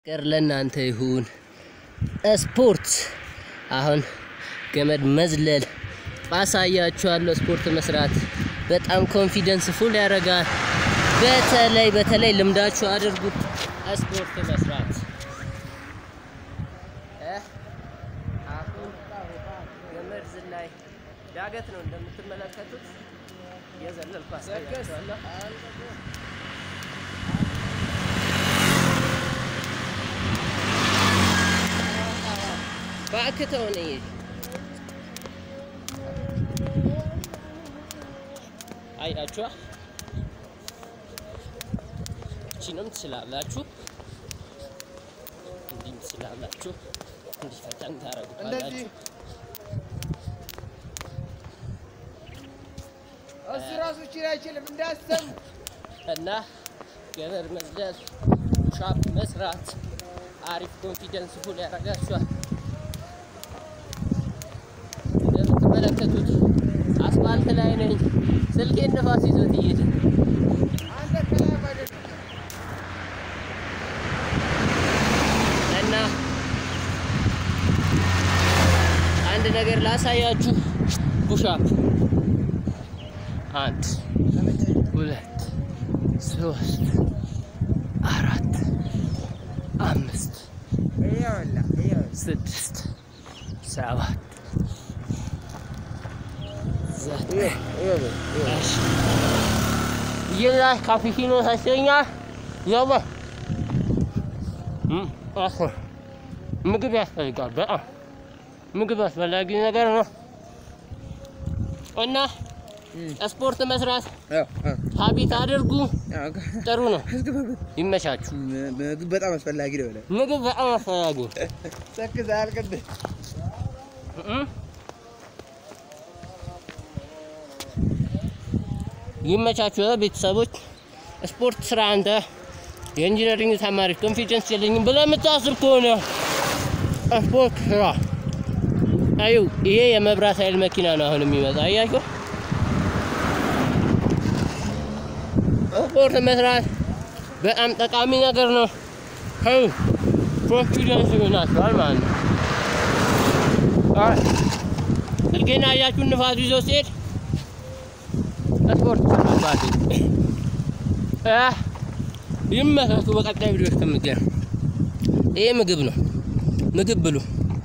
ለእናንተ ይሁን ስፖርት አሁን ገመድ መዝለል አሳያችኋለሁ። ስፖርት መስራት በጣም ኮንፊደንስ ፉል ያደርጋል። በተለይ ልምዳችሁ አድርጉ ስፖርት መስራት። አሁን ገመድ ዝላይ ዳገት ነው እንደምትመለከቱት የዘለልኩ አሳያችኋለሁ። ባክተውኔ አያችሁ እቺንም ትችላላችሁ እንዲህ ትችላላችሁ እንዲህ ፈተን ታረጉታላችሁ። እራሱ ይችላልም እንዳሰም እና ገመድ መዝለል ፑሻፕ መስራት አሪፍ ኮንፊደንስ ፉል ያደርጋችኋል። እንደምትመለከቱት አስፋልት ላይ ነኝ። ስልኬን ንፋስ ይዞት ይሄድ እና አንድ ነገር ላሳያችሁ። ፑሻፕ 1 2 3 4 5 6 7 يلا كافيينو هسينا يلا اخر ምግብ ያስፈልጋል። በጣም ምግብ አስፈላጊ ነገር ነው እና ስፖርት መስራት ሀቢት አድርጉ። ጥሩ ነው። ይመቻችሁ። ምግብ በጣም አስፈላጊ ነው። ምግብ በጣም አስፈላጊ ሰክዛል ቀደ ይመቻችሁ ቤተሰቦች። ስፖርት ስራ አንተ የኢንጂነሪንግ ተማሪ ኮንፊደንስ የለኝም ብለህ የምታስብ ከሆነ ስፖርት ስራ። አዩ ይሄ የመብራት ኃይል መኪና ነው አሁን የሚመጣ አያችሁ። ስፖርት መስራት በጣም ጠቃሚ ነገር ነው። ኮንፊደንስ ይሆናችኋል ማለት ነው። ስልኬን አያችሁ ንፋስ ይዞ ሲሄድ ስፖርት መስራት ይመቻችሁ። በቀጣይ ቪዲዮ እስከምንገናኝ ይሄ ምግብ ነው። ምግብ ብሉ።